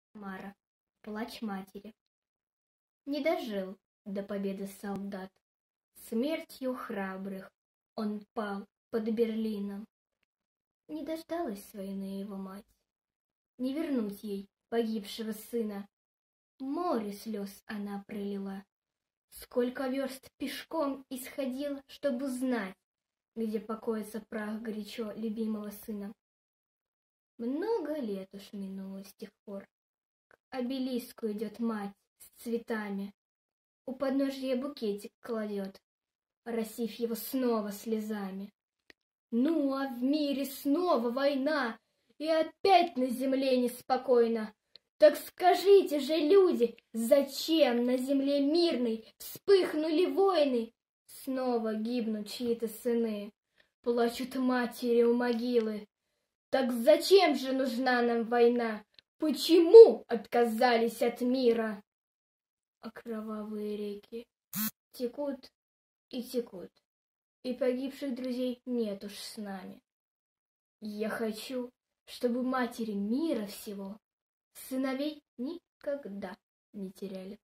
Мара. Плач матери. Не дожил до победы солдат. Смертью храбрых он пал под Берлином. Не дождалась с войны его мать. Не вернуть ей погибшего сына. Море слез она пролила. Сколько верст пешком исходил, чтобы узнать, где покоится прах горячо любимого сына. Много лет уж минуло с тех пор. К обелиску идет мать с цветами. У подножья букетик кладет, оросив его снова слезами. Ну, а в мире снова война, и опять на земле неспокойно. Так скажите же, люди, зачем на земле мирной вспыхнули войны? Снова гибнут чьи-то сыны, плачут матери у могилы. Так зачем же нужна нам война? Почему отказались от мира? А кровавые реки текут и текут, и погибших друзей нет уж с нами. Я хочу, чтобы матери мира всего сыновей никогда не теряли.